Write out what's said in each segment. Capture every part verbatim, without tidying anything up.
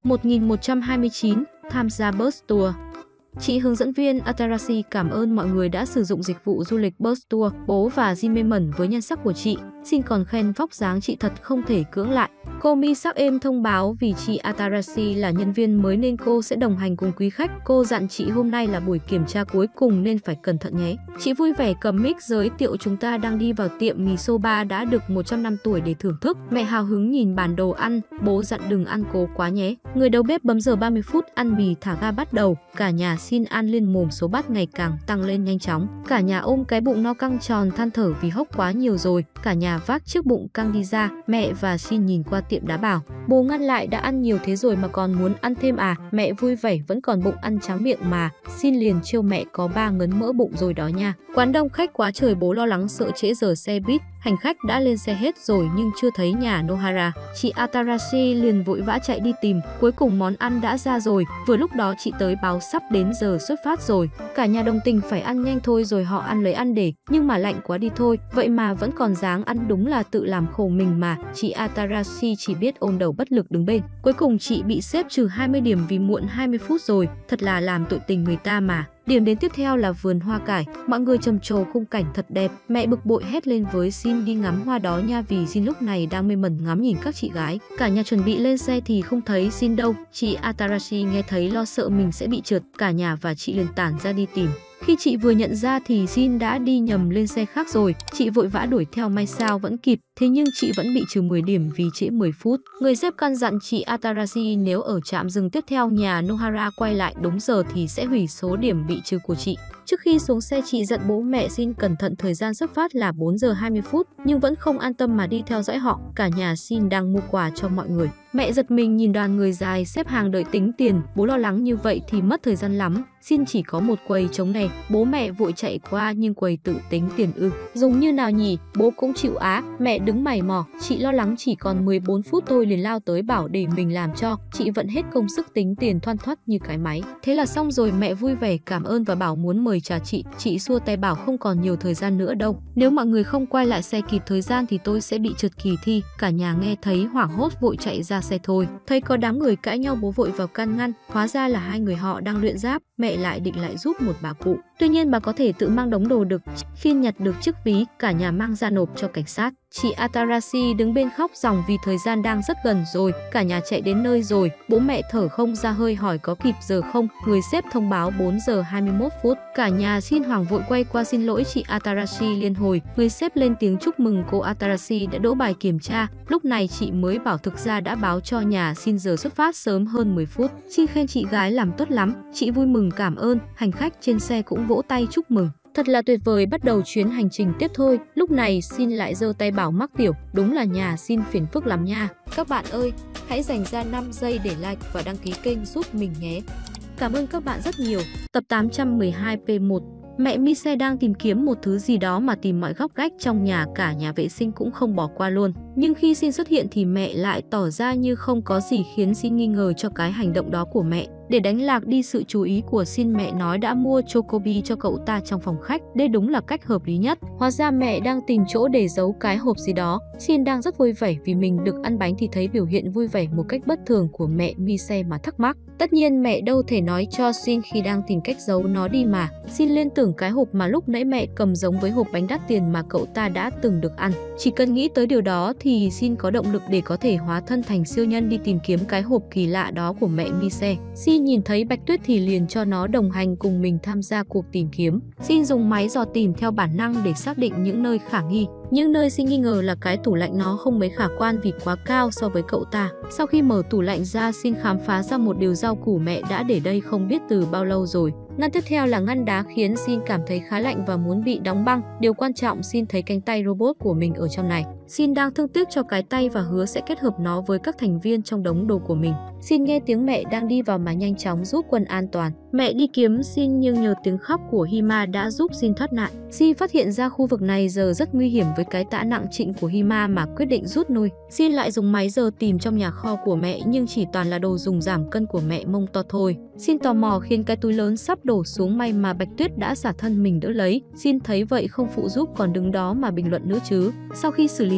một nghìn một trăm hai mươi chín. Tham gia Bus Tour. Chị hướng dẫn viên Atarashi cảm ơn mọi người đã sử dụng dịch vụ du lịch Bus Tour. Bố và Jin mê mẩn với nhan sắc của chị. Xin còn khen vóc dáng chị thật không thể cưỡng lại. Cô Mi sắc êm thông báo vì chị Atarashi là nhân viên mới nên cô sẽ đồng hành cùng quý khách. Cô dặn chị hôm nay là buổi kiểm tra cuối cùng nên phải cẩn thận nhé. Chị vui vẻ cầm mic giới thiệu chúng ta đang đi vào tiệm mì soba đã được một trăm năm tuổi để thưởng thức. Mẹ hào hứng nhìn bản đồ ăn, bố dặn đừng ăn cố quá nhé. Người đầu bếp bấm giờ ba mươi phút ăn mì thả ga bắt đầu. Cả nhà xin ăn liên mồm, số bát ngày càng tăng lên nhanh chóng. Cả nhà ôm cái bụng no căng tròn than thở vì hốc quá nhiều rồi. Cả nhà vác chiếc bụng căng đi ra. Mẹ và xin nhìn qua tiệm đá bảo. Bố ngăn lại, đã ăn nhiều thế rồi mà còn muốn ăn thêm à? Mẹ vui vẻ, vẫn còn bụng ăn tráng miệng mà. Xin liền trêu mẹ có ba ngấn mỡ bụng rồi đó nha. Quán đông khách quá trời, bố lo lắng sợ trễ giờ xe buýt. Hành khách đã lên xe hết rồi nhưng chưa thấy nhà Nohara. Chị Atarashi liền vội vã chạy đi tìm. Cuối cùng món ăn đã ra rồi. Vừa lúc đó chị tới báo sắp đến giờ xuất phát rồi. Cả nhà đồng tình phải ăn nhanh thôi rồi họ ăn lấy ăn để. Nhưng mà lạnh quá đi thôi. Vậy mà vẫn còn dáng ăn, đúng là tự làm khổ mình mà. Chị Atarashi chỉ biết ôm đầu bất lực đứng bên. Cuối cùng chị bị xếp trừ hai mươi điểm vì muộn hai mươi phút rồi. Thật là làm tội tình người ta mà. Điểm đến tiếp theo là vườn hoa cải. Mọi người trầm trồ khung cảnh thật đẹp. Mẹ bực bội hét lên với Jin đi ngắm hoa đó nha, vì Jin lúc này đang mê mẩn ngắm nhìn các chị gái. Cả nhà chuẩn bị lên xe thì không thấy Jin đâu. Chị Atarashi nghe thấy lo sợ mình sẽ bị trượt. Cả nhà và chị liền tản ra đi tìm. Khi chị vừa nhận ra thì Jin đã đi nhầm lên xe khác rồi. Chị vội vã đuổi theo, may sao vẫn kịp. Thế nhưng chị vẫn bị trừ mười điểm vì trễ mười phút. Người sếp căn dặn chị Atarashi nếu ở trạm dừng tiếp theo nhà Nohara quay lại đúng giờ thì sẽ hủy số điểm bị trừ của chị. Trước khi xuống xe chị dặn bố mẹ xin cẩn thận, thời gian xuất phát là bốn giờ hai mươi phút nhưng vẫn không an tâm mà đi theo dõi họ. Cả nhà xin đang mua quà cho mọi người. Mẹ giật mình nhìn đoàn người dài xếp hàng đợi tính tiền. Bố lo lắng như vậy thì mất thời gian lắm. Xin chỉ có một quầy trống này. Bố mẹ vội chạy qua nhưng quầy tự tính tiền ư. Dùng như nào nhỉ? Bố cũng chịu á. Mẹ đứng mày mò. Chị lo lắng chỉ còn mười bốn phút thôi liền lao tới bảo để mình làm cho. Chị vận hết công sức tính tiền thoăn thoắt như cái máy. Thế là xong rồi. Mẹ vui vẻ cảm ơn và bảo muốn mời trà chị. Chị xua tay bảo không còn nhiều thời gian nữa đâu. Nếu mọi người không quay lại xe kịp thời gian thì tôi sẽ bị trượt kỳ thi. Cả nhà nghe thấy hoảng hốt vội chạy ra xe thôi. Thấy có đám người cãi nhau bố vội vào can ngăn. Hóa ra là hai người họ đang luyện giáp. Mẹ lại định lại giúp một bà cụ. Tuy nhiên bà có thể tự mang đống đồ được. Khi nhặt được chiếc ví, cả nhà mang ra nộp cho cảnh sát. Chị Atarashi đứng bên khóc ròng vì thời gian đang rất gần rồi. Cả nhà chạy đến nơi rồi. Bố mẹ thở không ra hơi hỏi có kịp giờ không. Người sếp thông báo bốn giờ hai mươi mốt phút. Cả nhà xin hoảng vội quay qua xin lỗi chị Atarashi liên hồi. Người sếp lên tiếng chúc mừng cô Atarashi đã đỗ bài kiểm tra. Lúc này chị mới bảo thực ra đã báo cho nhà xin giờ xuất phát sớm hơn mười phút. Xin khen chị gái làm tốt lắm. Chị vui mừng cảm ơn. Hành khách trên xe cũng vỗ tay chúc mừng. Thật là tuyệt vời, bắt đầu chuyến hành trình tiếp thôi. Lúc này xin lại giơ tay bảo mắc tiểu. Đúng là nhà xin phiền phức lắm nha. Các bạn ơi, hãy dành ra năm giây để like và đăng ký kênh giúp mình nhé. Cảm ơn các bạn rất nhiều. Tập tám trăm mười hai P một. Mẹ Mise đang tìm kiếm một thứ gì đó mà tìm mọi góc gách trong nhà, cả nhà vệ sinh cũng không bỏ qua luôn. Nhưng khi Jin xuất hiện thì mẹ lại tỏ ra như không có gì, khiến Jin nghi ngờ cho cái hành động đó của mẹ. Để đánh lạc đi sự chú ý của Jin, mẹ nói đã mua chocobi cho cậu ta trong phòng khách. Đây đúng là cách hợp lý nhất. Hóa ra mẹ đang tìm chỗ để giấu cái hộp gì đó. Jin đang rất vui vẻ vì mình được ăn bánh thì thấy biểu hiện vui vẻ một cách bất thường của mẹ Mise mà thắc mắc. Tất nhiên mẹ đâu thể nói cho Jin khi đang tìm cách giấu nó đi mà. Jin liên tưởng cái hộp mà lúc nãy mẹ cầm giống với hộp bánh đắt tiền mà cậu ta đã từng được ăn. Chỉ cần nghĩ tới điều đó thì Jin có động lực để có thể hóa thân thành siêu nhân đi tìm kiếm cái hộp kỳ lạ đó của mẹ Mise. Jin nhìn thấy Bạch Tuyết thì liền cho nó đồng hành cùng mình tham gia cuộc tìm kiếm. Jin dùng máy dò tìm theo bản năng để xác định những nơi khả nghi. Những nơi Jin nghi ngờ là cái tủ lạnh nó không mấy khả quan vì quá cao so với cậu ta. Sau khi mở tủ lạnh ra, Jin khám phá ra một điều rau củ mẹ đã để đây không biết từ bao lâu rồi. Ngăn tiếp theo là ngăn đá khiến Jin cảm thấy khá lạnh và muốn bị đóng băng. Điều quan trọng, Jin thấy cánh tay robot của mình ở trong này. Jin đang thương tiếc cho cái tay và hứa sẽ kết hợp nó với các thành viên trong đống đồ của mình. Jin nghe tiếng mẹ đang đi vào mà nhanh chóng giúp quân an toàn. Mẹ đi kiếm Jin nhưng nhờ tiếng khóc của Hima đã giúp Jin thoát nạn. Jin phát hiện ra khu vực này giờ rất nguy hiểm với cái tã nặng trĩnh của Hima mà quyết định rút lui. Jin lại dùng máy giờ tìm trong nhà kho của mẹ nhưng chỉ toàn là đồ dùng giảm cân của mẹ mông to thôi. Jin tò mò khiến cái túi lớn sắp đổ xuống, may mà Bạch Tuyết đã xả thân mình đỡ lấy. Jin thấy vậy không phụ giúp còn đứng đó mà bình luận nữa chứ. Sau khi xử lý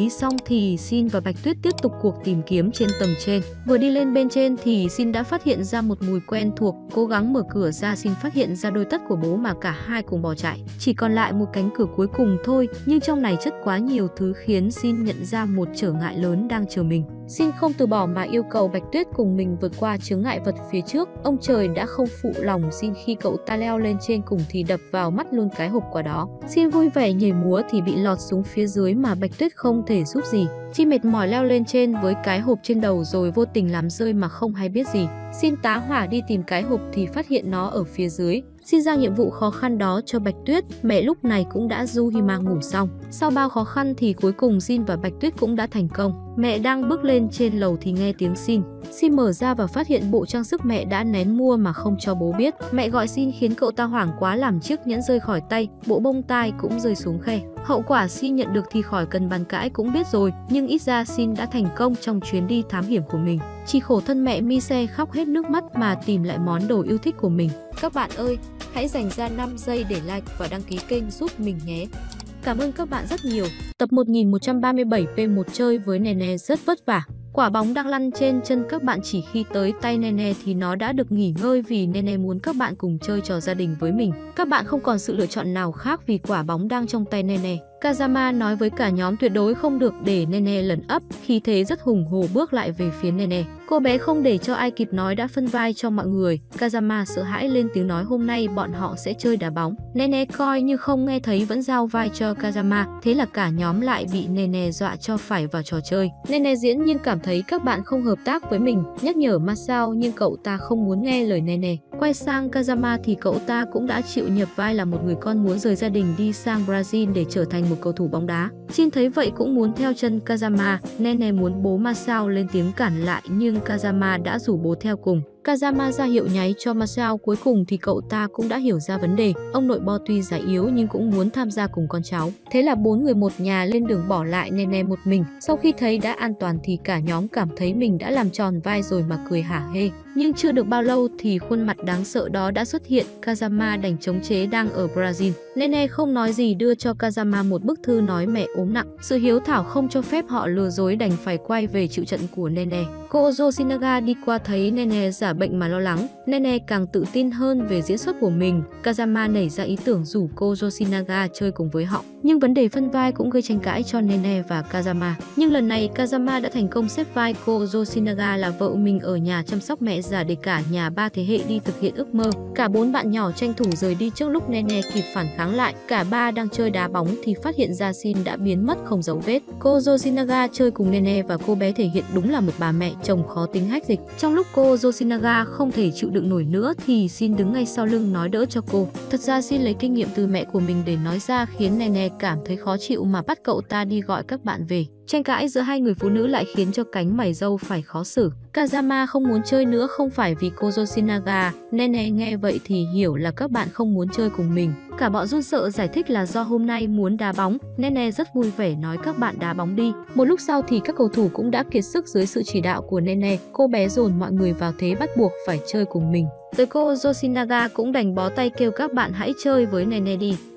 lý xong thì Shin và Bạch Tuyết tiếp tục cuộc tìm kiếm trên tầng trên. Vừa đi lên bên trên thì Shin đã phát hiện ra một mùi quen thuộc. Cố gắng mở cửa ra, Shin phát hiện ra đôi tất của bố mà cả hai cùng bỏ chạy. Chỉ còn lại một cánh cửa cuối cùng thôi, nhưng trong này chất quá nhiều thứ khiến Shin nhận ra một trở ngại lớn đang chờ mình. Shin không từ bỏ mà yêu cầu Bạch Tuyết cùng mình vượt qua chướng ngại vật phía trước. Ông trời đã không phụ lòng Shin khi cậu ta leo lên trên cùng thì đập vào mắt luôn cái hộp quà đó. Shin vui vẻ nhảy múa thì bị lọt xuống phía dưới mà Bạch Tuyết không thể giúp gì. Chi mệt mỏi leo lên trên với cái hộp trên đầu rồi vô tình làm rơi mà không hay biết gì. Shin tá hỏa đi tìm cái hộp thì phát hiện nó ở phía dưới. Xin giao nhiệm vụ khó khăn đó cho Bạch Tuyết. Mẹ lúc này cũng đã du Hima ngủ xong. Sau bao khó khăn thì cuối cùng Shin và Bạch Tuyết cũng đã thành công. Mẹ đang bước lên trên lầu thì nghe tiếng Shin. Shin mở ra và phát hiện bộ trang sức mẹ đã nén mua mà không cho bố biết. Mẹ gọi Shin khiến cậu ta hoảng quá làm chiếc nhẫn rơi khỏi tay, bộ bông tai cũng rơi xuống khe. Hậu quả Shin nhận được thì khỏi cần bàn cãi cũng biết rồi, nhưng ít ra Shin đã thành công trong chuyến đi thám hiểm của mình. Chỉ khổ thân mẹ Mise khóc hết nước mắt mà tìm lại món đồ yêu thích của mình. Các bạn ơi, hãy dành ra năm giây để like và đăng ký kênh giúp mình nhé. Cảm ơn các bạn rất nhiều. Tập một nghìn một trăm ba mươi bảy P một chơi với Nene rất vất vả. Quả bóng đang lăn trên chân các bạn, chỉ khi tới tay Nene thì nó đã được nghỉ ngơi vì Nene muốn các bạn cùng chơi trò gia đình với mình. Các bạn không còn sự lựa chọn nào khác vì quả bóng đang trong tay Nene. Kazama nói với cả nhóm tuyệt đối không được để Nene lấn ấp, khi thế rất hùng hổ bước lại về phía Nene. Cô bé không để cho ai kịp nói đã phân vai cho mọi người. Kazama sợ hãi lên tiếng nói hôm nay bọn họ sẽ chơi đá bóng. Nene coi như không nghe thấy vẫn giao vai cho Kazama, thế là cả nhóm lại bị Nene dọa cho phải vào trò chơi. Nene diễn nhưng cảm thấy các bạn không hợp tác với mình, nhắc nhở Masao nhưng cậu ta không muốn nghe lời Nene. Quay sang Kazama thì cậu ta cũng đã chịu nhập vai là một người con muốn rời gia đình đi sang Brazil để trở thành một cầu thủ bóng đá. Shin thấy vậy cũng muốn theo chân Kazama. Nene muốn bố Masao lên tiếng cản lại nhưng Kazama đã rủ bố theo cùng. Kazama ra hiệu nháy cho Masao, cuối cùng thì cậu ta cũng đã hiểu ra vấn đề. Ông nội Bo tuy già yếu nhưng cũng muốn tham gia cùng con cháu. Thế là bốn người một nhà lên đường bỏ lại Nene một mình. Sau khi thấy đã an toàn thì cả nhóm cảm thấy mình đã làm tròn vai rồi mà cười hả hê. Nhưng chưa được bao lâu thì khuôn mặt đáng sợ đó đã xuất hiện. Kazama đành chống chế đang ở Brazil. Nene không nói gì đưa cho Kazama một bức thư nói mẹ ốm nặng. Sự hiếu thảo không cho phép họ lừa dối đành phải quay về chịu trận của Nene. Cô Yoshinaga đi qua thấy Nene giả bệnh mà lo lắng. Nene càng tự tin hơn về diễn xuất của mình. Kazama nảy ra ý tưởng rủ cô Yoshinaga chơi cùng với họ. Nhưng vấn đề phân vai cũng gây tranh cãi cho Nene và Kazama. Nhưng lần này Kazama đã thành công xếp vai cô Yoshinaga là vợ mình ở nhà chăm sóc mẹ già để cả nhà ba thế hệ đi thực hiện ước mơ. Cả bốn bạn nhỏ tranh thủ rời đi trước lúc Nene kịp phản kháng lại. Cả ba đang chơi đá bóng thì phát hiện ra Shin đã biến mất không dấu vết. Cô Yoshinaga chơi cùng Nene và cô bé thể hiện đúng là một bà mẹ chồng khó tính hách dịch. Trong lúc cô Yoshinaga không thể chịu đựng nổi nữa thì Shin đứng ngay sau lưng nói đỡ cho cô. Thật ra Shin lấy kinh nghiệm từ mẹ của mình để nói ra khiến Nene cảm thấy khó chịu mà bắt cậu ta đi gọi các bạn về. Tranh cãi giữa hai người phụ nữ lại khiến cho cánh mày râu phải khó xử. Kazama không muốn chơi nữa không phải vì cô Yoshinaga. Nene nghe vậy thì hiểu là các bạn không muốn chơi cùng mình. Cả bọn run sợ giải thích là do hôm nay muốn đá bóng. Nene rất vui vẻ nói các bạn đá bóng đi. Một lúc sau thì các cầu thủ cũng đã kiệt sức dưới sự chỉ đạo của Nene. Cô bé dồn mọi người vào thế bắt buộc phải chơi cùng mình. Tới cô Yoshinaga cũng đành bó tay kêu các bạn hãy chơi với Nene đi.